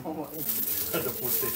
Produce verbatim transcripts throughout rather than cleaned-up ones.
Ada putih.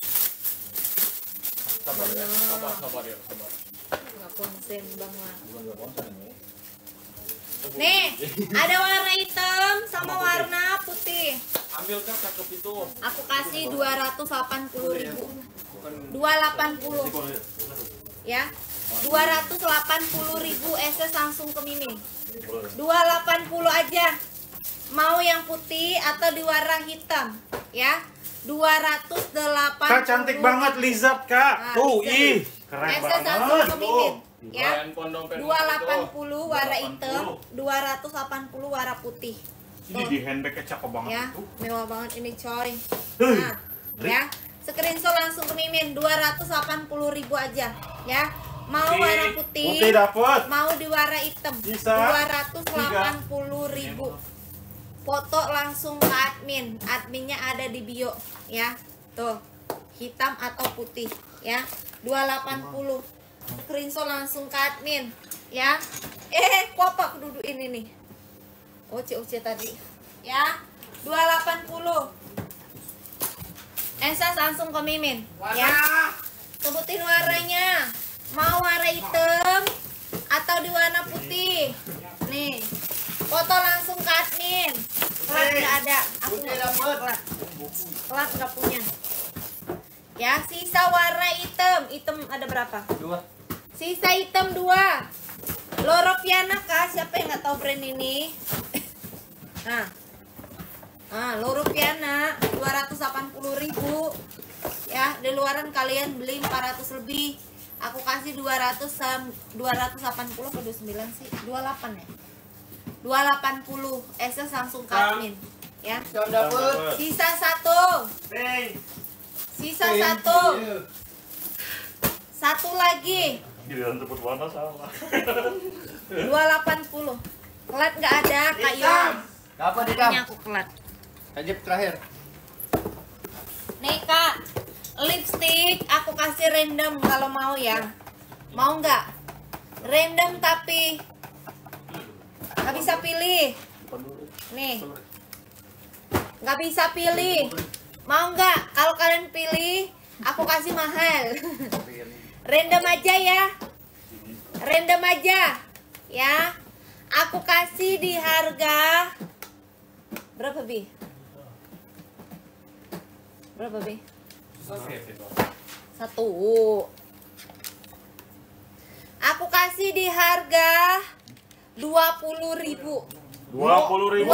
Sabar ya, sabar, sabar ya, sabar. Nggak konsen banget. Bukan nggak konsen ini. Nih, ada warna hitam sama warna putih. Ambil kan cakep itu. Aku kasih dua ratus delapan puluh ribu. dua ratus delapan puluh. Ya. dua ratus delapan puluh ribu S S langsung ke Mimin. dua ratus delapan puluh aja. Mau yang putih atau di warna hitam, ya. dua ratus delapan puluh. Kak cantik banget Lizard, Kak. Nah, Tuh, Lizard. ih, keren S S langsung banget. ke Mimin. Ya. dua ratus delapan puluh warna hitam, dua ratus delapan puluh warna putih. Ini di handbagnya cakep banget Ya, itu. mewah banget ini coy. Hei, Nah, ya, screenshot langsung ke Mimin dua ratus delapan puluh ribu aja, ya. Mau warna putih, Putih dapat. mau di warna hitam, Bisa. dua ratus delapan puluh ribu. Foto langsung ke admin, adminnya ada di bio, ya. Tuh, hitam atau putih, ya. dua ratus delapan puluh. Screenshot langsung ke admin, ya. Eh, kok apa duduk ini nih? Oce-oce tadi, ya. dua ratus delapan puluh. Esas langsung ke Mimin, ya. Sebutin warnanya. Mau warna hitam atau di warna putih? Nih, foto langsung ke admin. Kelat nggak ada, aku nggak punya kelat. Kelat nggak punya. Ya, sisa warna hitam. Hitam ada berapa? Dua. Sisa hitam dua. Loropiana kah? Siapa yang nggak tahu brand ini? Nah, ah, Loropiana dua ratus delapan puluh ribu. Ya, di luaran kalian beli empat ratus lebih. Aku kasih dua ratus, dua ratus delapan puluh ke dua puluh sembilan sih, dua puluh delapan ya. dua ratus delapan puluh S S langsung ke admin, ya. Sisa satu. Sisa satu. Satu lagi. Giliran tepuk warna sama. dua ratus delapan puluh. Kelat nggak ada, Kak Yon. Dapat di Ini aku kelat. Ajib terakhir. Nih Kak, lipstick aku kasih random kalau mau ya. Mau nggak? Random tapi nggak bisa pilih. Nih, nggak bisa pilih. Mau nggak? Kalau kalian pilih, aku kasih mahal. Random aja ya. Random aja, ya. Aku kasih di harga berapa Bi? Berapa Bi? Satu. Aku kasih di harga dua puluh ribu. Dua puluh ribu.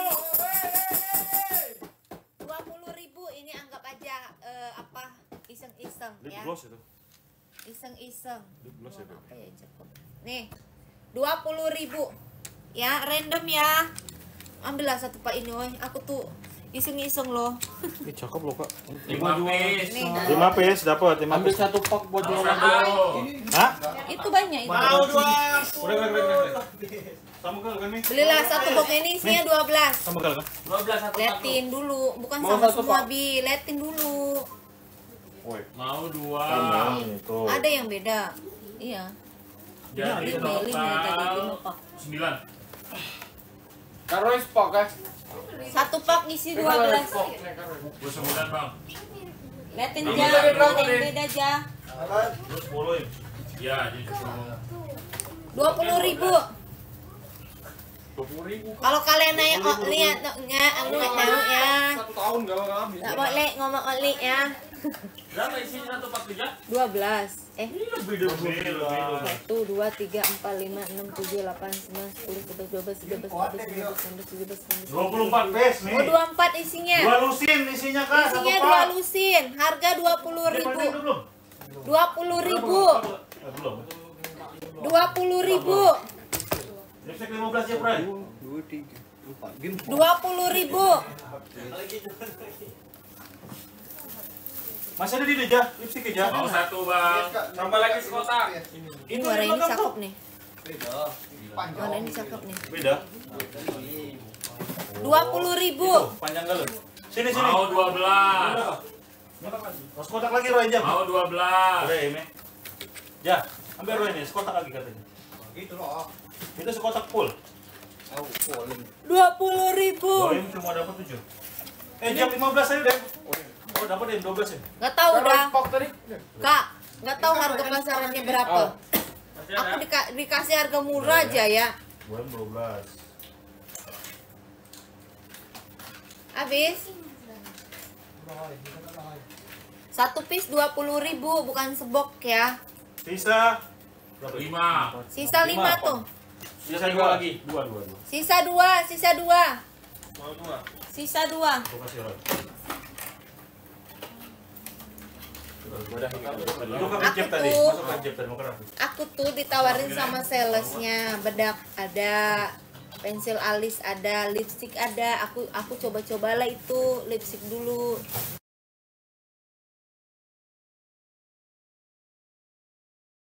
Dua puluh ribu ini anggap aja eh, apa iseng-iseng Lip ya. gloss itu. Iseng-iseng. Lip gloss ya, Apa ya cukup. Nih, dua puluh ribu. Ya, random ya. Ambillah satu Pak ini, woy. Aku tuh iseng-iseng loh. Ini cakep loh, Kak. Lima piece. Nih, lima piece dapat, lima Ambil piece. satu pak buat jualan. Hah? itu banyak itu. Mau dua. Udah, udah, udah, udah. Sama kali kan nih? Belilah satu box ini isinya dua belas. Sama kali kan? Dua belas satu. Liatin dulu, bukan Mau sama satu, semua Pak? Bi, liatin dulu. Woi. Mau dua. Ini tuh. Ada yang beda. Iya. Jadi Lima, lima ya tadi, lima pak. sembilan. Karo spok ya. Satu pak isi dua belas. Dua sembilan bang. Liatin Ini aja, ada berapa, ada yang Dek? beda aja. Terus sepuluh ya? Ya jadi sepuluh. Dua puluh ribu. Dua puluh ribu. Kalau kalian nanya oh, lihat nggak, aku nggak tahu ya. Satu tahun gak bakal habis. Nggak boleh ngomong oli ya. Berapa isinya satu pak tiga? Dua belas. Eh, Beda beda. satu, dua, tiga, empat, lima, enam, tujuh, delapan, sembilan, sepuluh, sebelas, dua belas, tiga belas, empat belas, lima belas, enam belas, tujuh belas, delapan belas. Dua puluh empat piece nih. Oh, dua puluh empat isinya. Dua lusin isinya Kak. satu Isinya pak. dua lusin. Harga dua puluh Ini ribu. paling belum? Dua puluh ribu. Eh, belum. Dua puluh ribu. Lipstick lima belas ya, Bray. Dua tiga empat. Dua puluh ribu. Masih ada di Deja, lipstick aja. Mau satu bang. Tambah lagi sekotak. Ini warna ini cakep nih. Beda. Warna ini cakep nih. Beda. Dua puluh ribu. Panjang kali. Sini sini. Mau dua belas. Mas kotak lagi Roy jam. Mau dua belas. Udah ini. Ya, ambil Roy ini, sekotak lagi katanya. Gitu loh. Itu sekotak full. Aku polling. Dua puluh ribu. Roy cuma dapat tujuh. Eh jam lima belas aja deh. Oh dapat deh dua belas ya. Nggak tahu dah. Stok tadi. Kak, nggak tahu harga pasarannya berapa. Oh. Aku dika- dikasih harga murah aja ya. Bulan dua belas. Habis. Satu piece dua puluh ribu, bukan sebok ya. Sisa berapa? Lima. Sisa lima Lima, tuh. Sisa dua lagi. Dua dua dua. Sisa dua, sisa dua. Mau dua. Sisa dua. Aku kasih Roy. Udah ini kan. Lu kan Aku jeb tadi, tuh- masuk kan jeb tadi mau kerap. Aku tuh ditawarin sama salesnya, bedak ada, pensil alis ada, lipstick ada. Aku aku coba-cobalah itu lipstick dulu.